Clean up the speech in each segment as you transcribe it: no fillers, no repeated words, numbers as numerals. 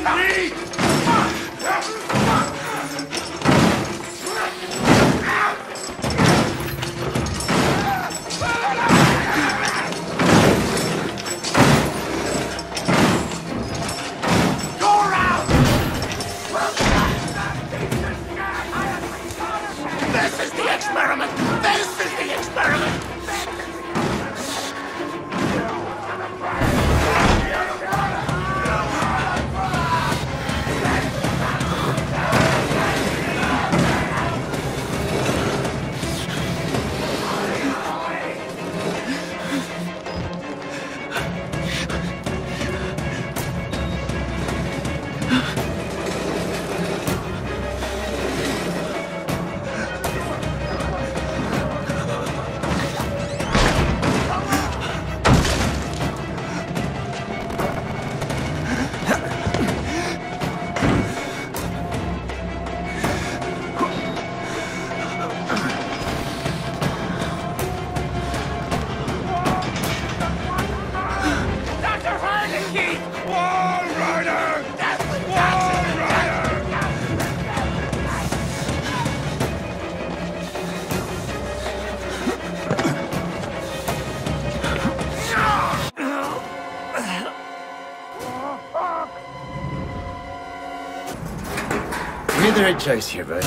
You're the right choice here, bud.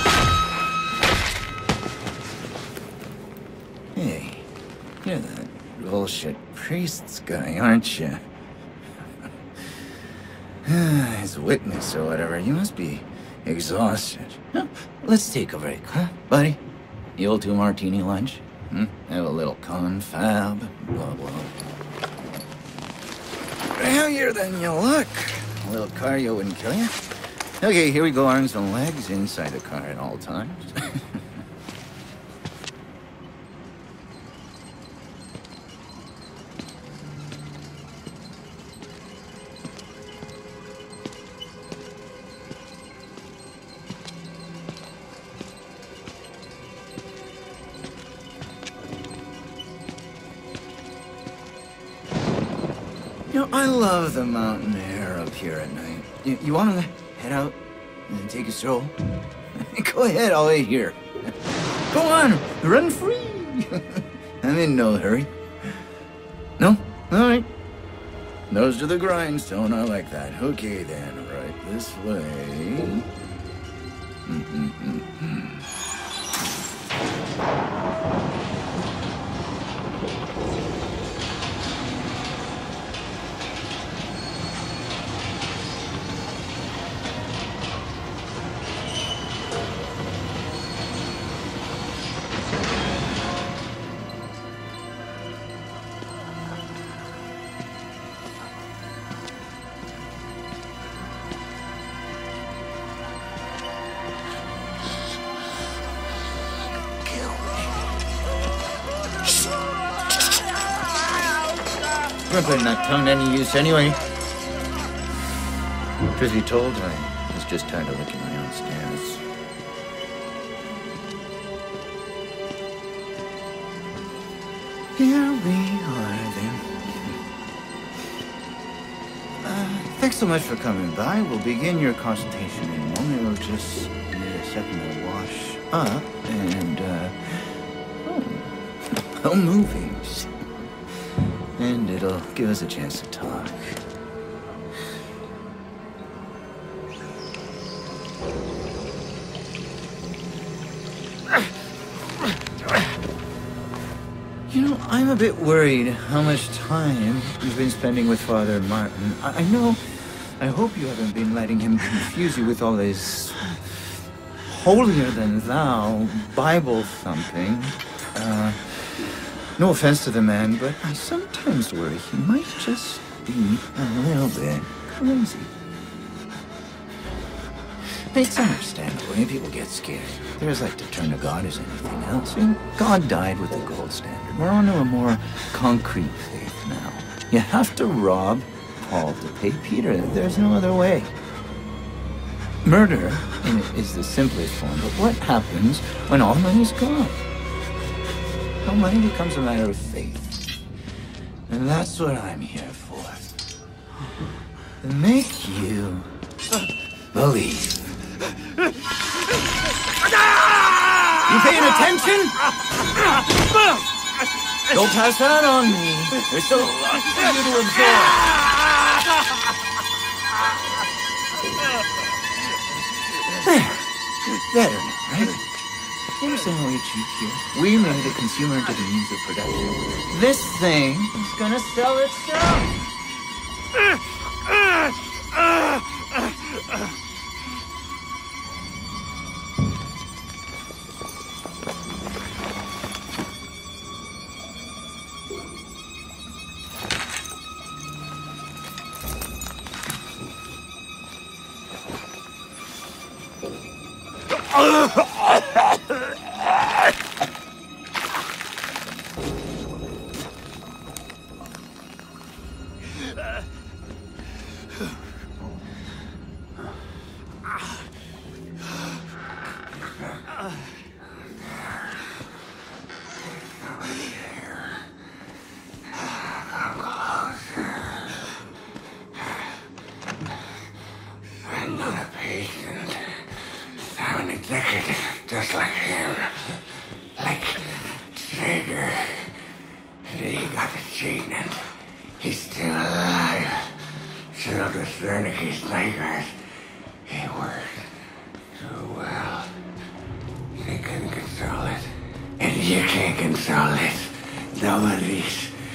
Hey, you're that bullshit priest's guy, aren't you? His witness or whatever. You must be exhausted. Huh? Let's take a break, huh, buddy? The old 2-martini lunch? Have a little confab, blah, blah. Heavier than you look. A little cardio wouldn't kill you. Okay, here we go, arms and legs inside the car at all times. You know, I love the mountain air up here at night. You want to head out and take a stroll? Go ahead, I'll wait here. Go on, run free. I'm in no hurry. No? All right. Nose to the grindstone, I like that. Okay then, right this way. Brooklyn not tongue any use anyway. Truth be told, I was just tired of licking my own stairs. Here we are then. Thanks so much for coming by. We'll begin your consultation in a moment. We'll just need a second to wash up and, movies. And it'll give us a chance to talk. You know, I'm a bit worried how much time you've been spending with Father Martin. I hope you haven't been letting him confuse you with all this holier-than-thou Bible thumping. No offense to the man, but I sometimes worry he might just be a little bit crazy. It's understandable when people get scared. They're as like to turn to God as anything else. And God died with the gold standard. We're on to a more concrete faith now. You have to rob Paul to pay Peter. There's no other way. Murder is the simplest form, but what happens when all money's gone? Well, money becomes a matter of faith. And that's what I'm here for. make you believe. You paying attention? Don't pass that on me. There's still a lot for you to absorb. There. Better now, right? You understand how we achieved here? We made a consumer into the means of production. This thing is gonna sell itself. Just like him. Like Traeger. He got the treatment. He's still alive. Settled with Wernicke's nightmares. He worked too well. They couldn't control it. And you can't control it. Nobody.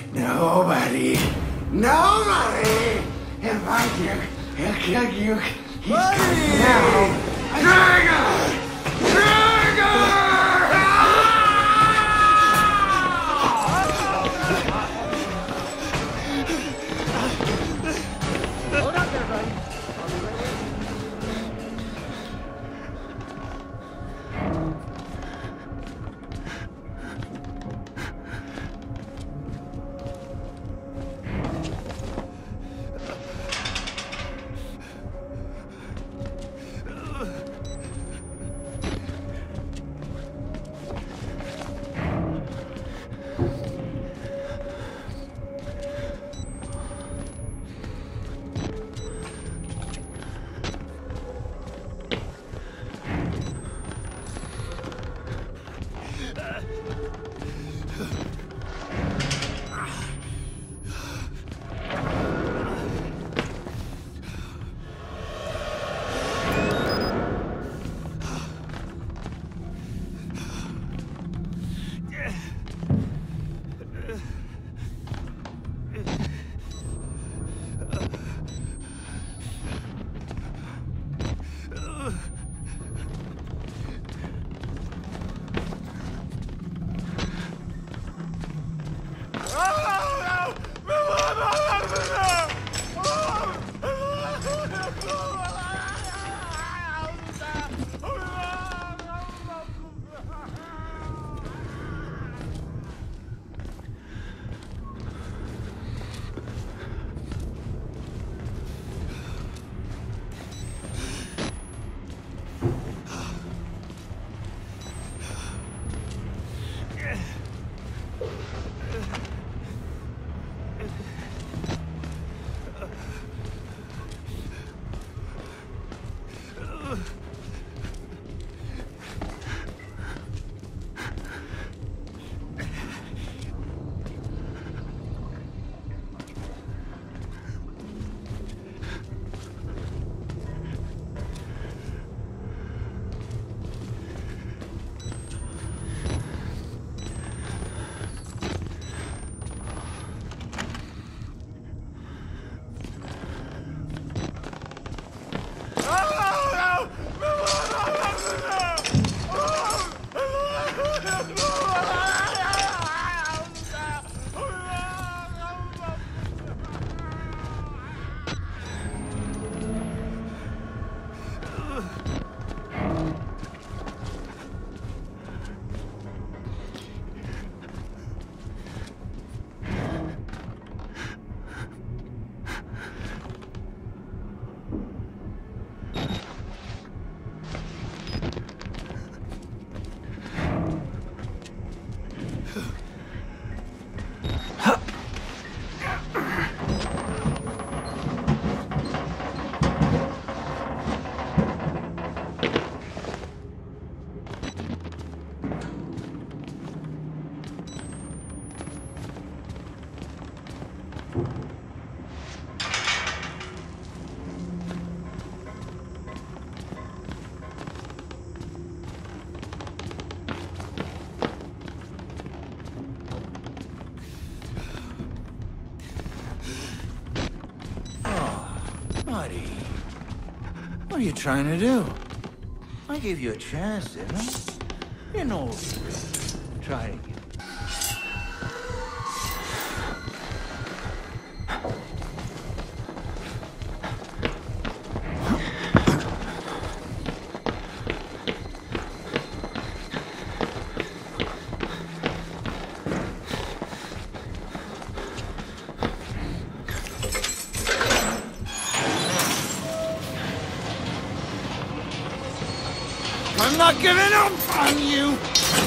He'll find you. He'll kill you. He's coming now. Traeger! Buddy, what are you trying to do? I gave you a chance, didn't I? You know, try it again. I'm not giving up on you!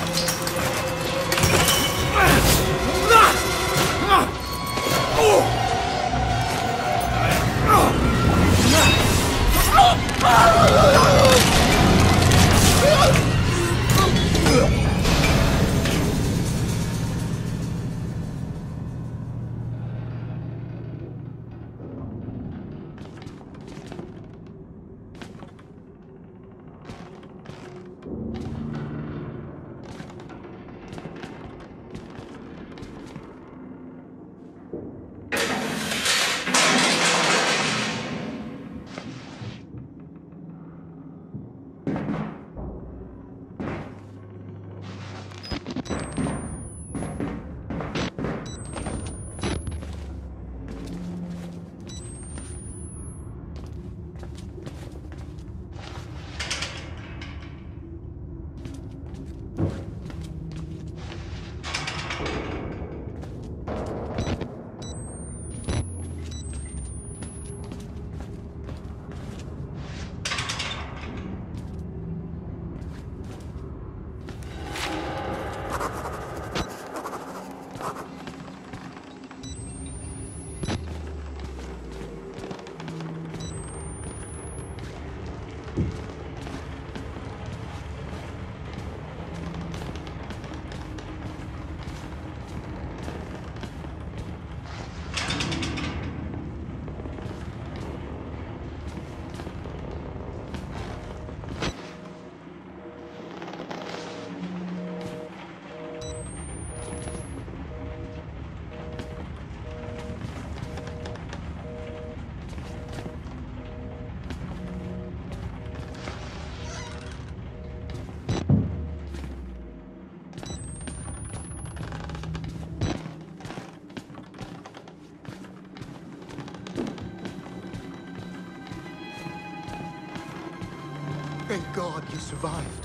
Thank God you survived.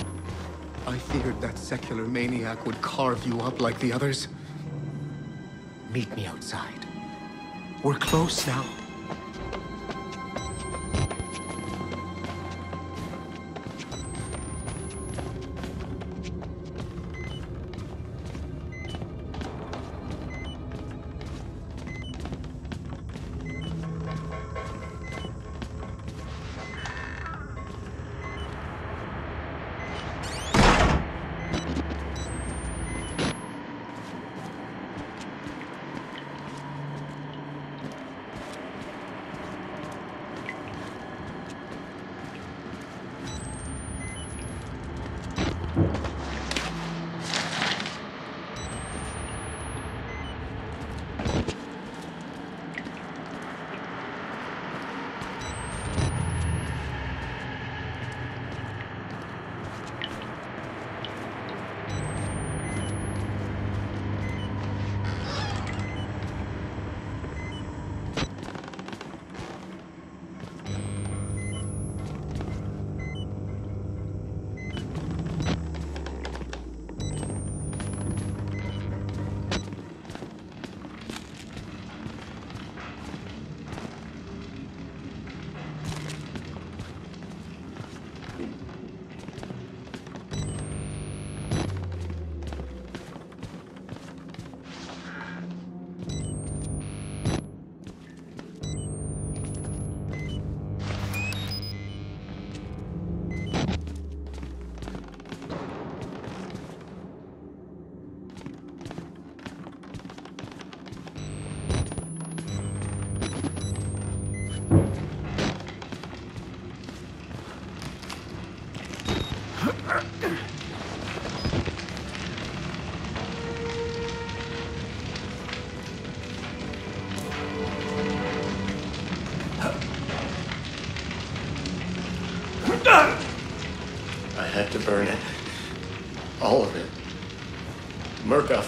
I feared that secular maniac would carve you up like the others. Meet me outside. We're close now.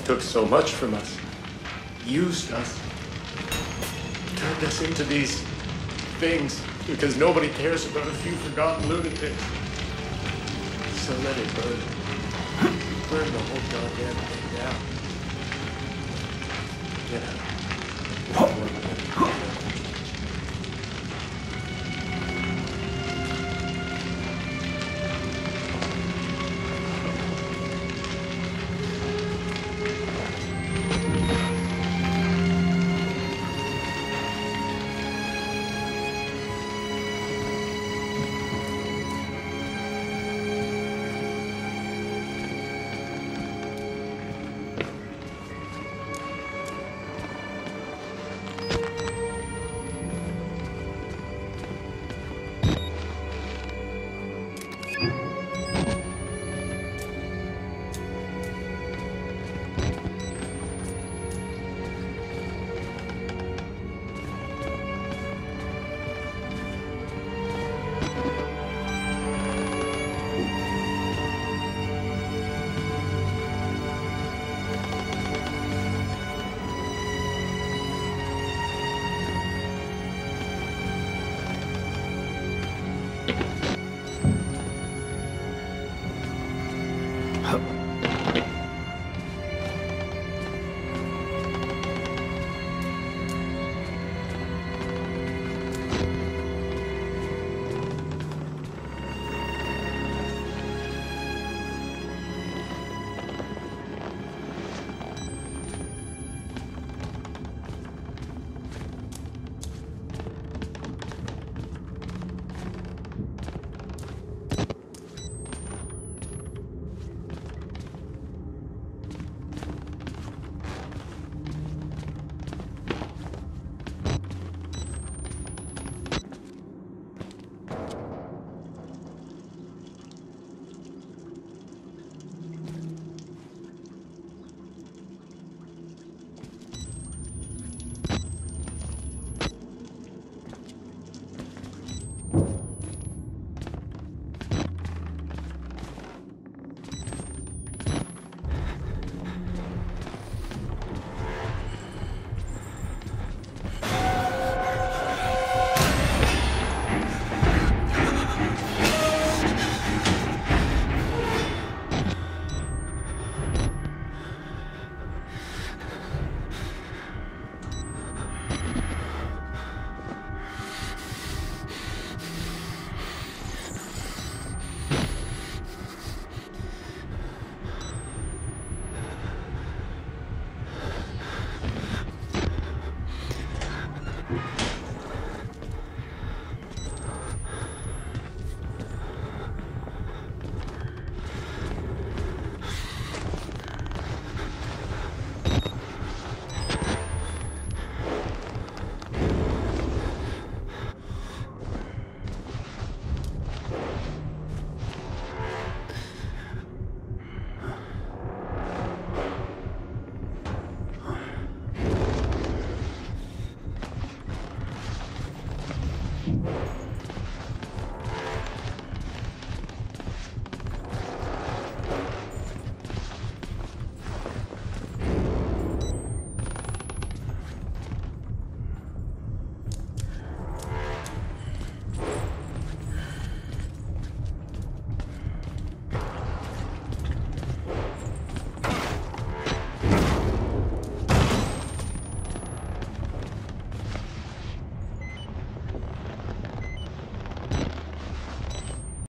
took so much from us, used us, turned us into these things because nobody cares about a few forgotten lunatics. So let it burn. Burn the whole goddamn thing down. Get out.